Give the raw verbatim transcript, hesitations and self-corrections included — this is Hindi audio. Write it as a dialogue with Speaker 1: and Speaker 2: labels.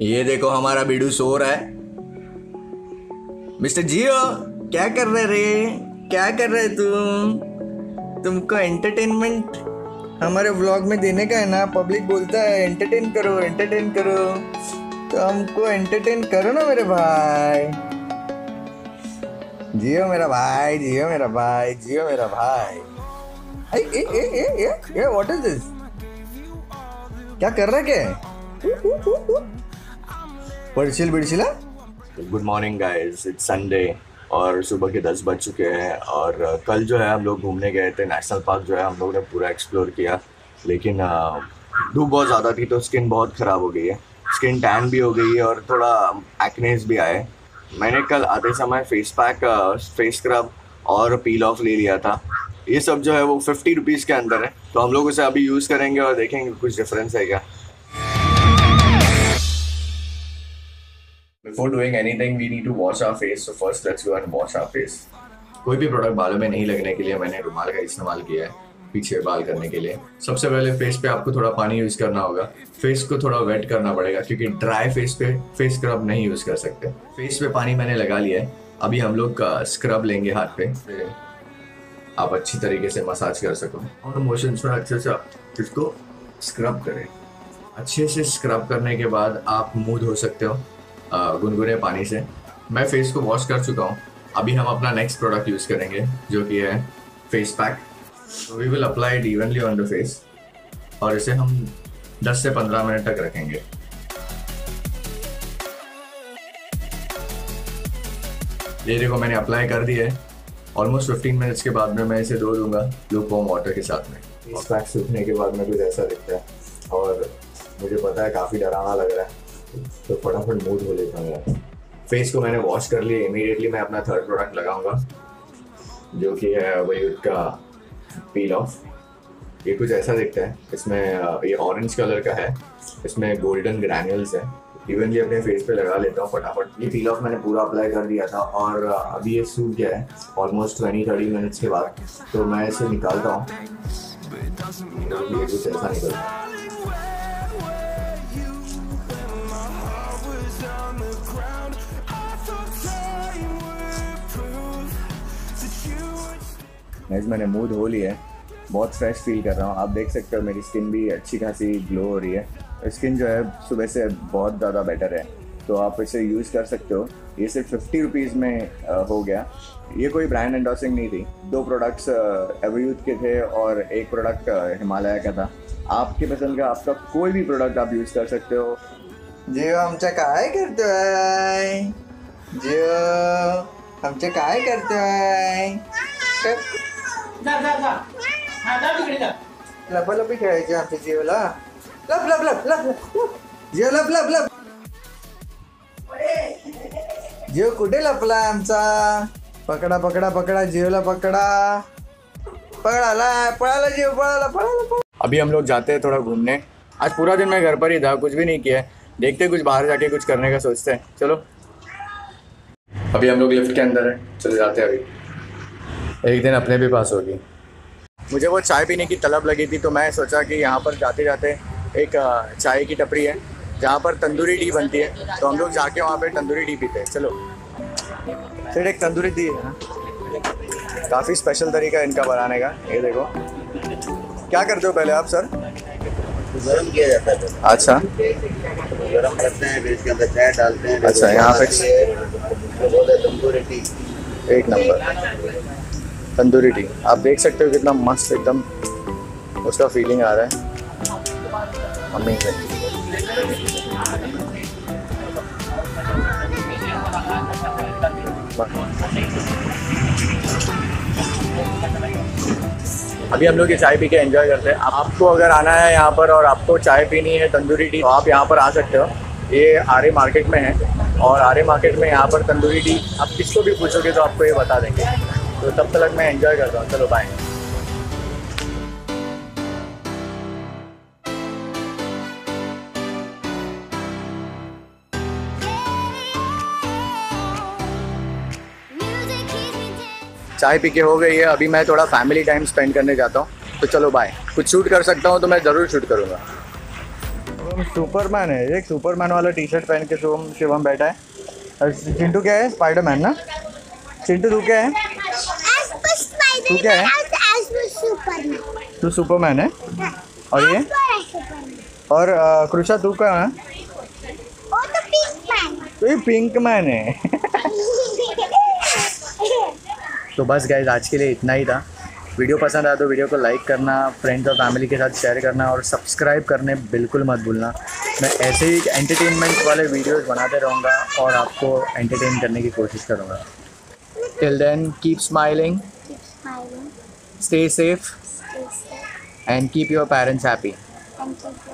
Speaker 1: ये देखो हमारा बिडू सो रहा है। मिस्टर जियो क्या कर रहे रे, क्या कर रहे तुम? तुमको एंटरटेनमेंट हमारे व्लॉग में देने का है ना। पब्लिक बोलता है एंटरटेन करो एंटरटेन करो, तो हमको एंटरटेन करो ना मेरे भाई। जियो मेरा भाई, जियो मेरा भाई, जियो मेरा भाई। ए ए ए ए ए ए व्हाट इज दिस? क्या कर रहा है क्या? पर्चिल बिड़चिला। Good morning guys, it's Sunday और सुबह के दस बज चुके हैं। और कल जो है हम लोग घूमने गए थे नेशनल पार्क, जो है हम लोगों ने पूरा एक्सप्लोर किया। लेकिन धूप बहुत ज़्यादा थी तो स्किन बहुत ख़राब हो गई है, स्किन टैन भी हो गई है और थोड़ा एक्नेस भी आए। मैंने कल आते समय फेस पैक, फेस स्क्रब और पील ऑफ ले लिया था। ये सब जो है वो फिफ्टी रुपीज़ के अंदर है, तो हम लोग उसे अभी यूज़ करेंगे और देखेंगे कुछ डिफरेंस है क्या। Before doing anything, we need to wash our face. So first, let's go and wash our face. कोई भी प्रोडक्ट बालों में नहीं लगने के लिए मैंने रुमाल का इस्तेमाल किया है पीछे बाल करने के लिए। सबसे पहले फेस पे आपको थोड़ा पानी यूज़ करना होगा। फेस को थोड़ा वेट करना पड़ेगा क्योंकि ड्राई फेस पे फेस स्क्रब नहीं यूज़ कर सकते। फेस पे पानी मैंने लगा लिया है, अभी हम लोग स्क्रब लेंगे हाथ पे, आप अच्छी तरीके से मसाज कर सको और मोशंस में अच्छे से इसको स्क्रब करें। अच्छे से स्क्रब करने के बाद आप मुँह धो सकते हो गुनगुने पानी से। मैं फेस को वॉश कर चुका हूँ। अभी हम अपना नेक्स्ट प्रोडक्ट यूज़ करेंगे जो कि है फेस पैक। तो we will apply it evenly on the face और इसे हम दस से पंद्रह मिनट तक रखेंगे। ये देखो मैंने अप्लाई कर दिया है। ऑलमोस्ट फिफ्टीन मिनट्स के बाद में मैं इसे धो दूंगा लूकवार्म वाटर के साथ में। फेस पैक सूखने के बाद में कुछ ऐसा दिखता है और मुझे पता है काफ़ी डरावना लग रहा है, तो फटाफट मुंह धो लेता हूँ यार। फेस को मैंने वॉश कर लिया। इमीडिएटली मैं अपना थर्ड प्रोडक्ट लगाऊंगा जो कि है वयूथ का पील ऑफ। ये कुछ ऐसा दिखता है, इसमें ये ऑरेंज कलर का है, इसमें गोल्डन ग्रैन्यूल्स है। इवनली अपने फेस पे लगा लेता हूँ फटाफट। ये पील ऑफ मैंने पूरा अप्लाई कर दिया था और अभी ये सूख गया है ऑलमोस्ट ट्वेंटी थर्टी मिनट्स के बाद। तो मैं इसे निकालता हूँ, ये कुछ ऐसा निकलता है। मैंने मुंह धो लिया है, बहुत फ्रेश फील कर रहा हूँ। आप देख सकते हो मेरी स्किन भी अच्छी खासी ग्लो हो रही है। स्किन जो है सुबह से बहुत ज़्यादा बेटर है, तो आप इसे यूज़ कर सकते हो। ये सिर्फ फिफ्टी रुपीज़ में आ, हो गया। ये कोई ब्रांड एंडोर्सिंग नहीं थी। दो प्रोडक्ट्स एवरयूथ के थे और एक प्रोडक्ट हिमालय का था। आपकी पसंद का आपका कोई भी प्रोडक्ट आप यूज़ कर सकते हो। जियो आमच्या काय करतोय, जियो आमच्या काय करतोय।
Speaker 2: जा जा जा हां जा तिकडे जा।
Speaker 1: लपालपी खेळायची आमच्या जिओला। लप लप लप लप लप जिओ लप लप लप। जिओ कुठे लपला आमचा? पकडा पकडा पकडा जिओला पकडा। पळाला पळाला जिओ पळाला पळाला। अभी हम लोग जाते हैं थोड़ा घूमने। आज पूरा दिन मैं घर पर ही था, कुछ भी नहीं किया। देखते कुछ बाहर जाके कुछ करने का सोचते हैं। चलो अभी हम लोग लिफ्ट के अंदर हैं, चले जाते हैं। अभी एक दिन अपने भी पास होगी। मुझे वो चाय पीने की तलब लगी थी, तो मैं सोचा कि यहाँ पर जाते जाते एक चाय की टपरी है जहाँ पर तंदूरी टी बनती है, तो हम लोग जाके वहाँ पे तंदूरी टी पीते हैं। चलो फिर एक तंदूरी टी है ना, काफ़ी स्पेशल तरीका है इनका बनाने का। ये देखो क्या करते हो पहले आप सर?
Speaker 3: गरम किया जाता है।
Speaker 1: अच्छा
Speaker 3: गरम करते हैं, फिर इसके अंदर चाय डालते हैं।
Speaker 1: अच्छा यहाँ पे
Speaker 3: तंदूरी टी
Speaker 1: एक नंबर तंदूरी टी। आप देख सकते हो कितना मस्त एकदम उसका फीलिंग आ रहा है मम्मी से। अभी हम लोग ये चाय पी के एंजॉय करते हैं। आपको अगर आना है यहाँ पर और आपको चाय पीनी है तंदूरी टी, तो आप यहाँ पर आ सकते हो। ये आर्य मार्केट में है और आर्य मार्केट में यहाँ पर तंदूरी टी आप किसको भी पूछोगे तो आपको ये बता देंगे। तो तब तक मैं एंजॉय करता हूँ। चलो बाय। चाय पी के हो गई है, अभी मैं थोड़ा फैमिली टाइम स्पेंड करने जाता हूँ। तो चलो बाय। कुछ शूट कर सकता हूँ तो मैं ज़रूर शूट करूँगा।
Speaker 4: शिवम सुपरमैन है, एक सुपरमैन वाला टी शर्ट पहन के शिवम शिवम बैठा है। और चिंटू क्या है? स्पाइडरमैन ना? चिंटू तू क्या है? तू क्या है? तू सुपरमैन है। और ये और अ, कृषा तू क्या है? तो ये पिंक मैन है। तो बस गाइस आज के लिए इतना ही था। वीडियो पसंद आया तो वीडियो को लाइक करना, फ्रेंड्स और फैमिली के साथ शेयर करना और सब्सक्राइब करने बिल्कुल मत भूलना। मैं ऐसे ही एंटरटेनमेंट वाले वीडियोस बनाते रहूँगा और आपको एंटरटेन करने की कोशिश करूँगा। Till then keep smiling, stay safe and keep your parents happy.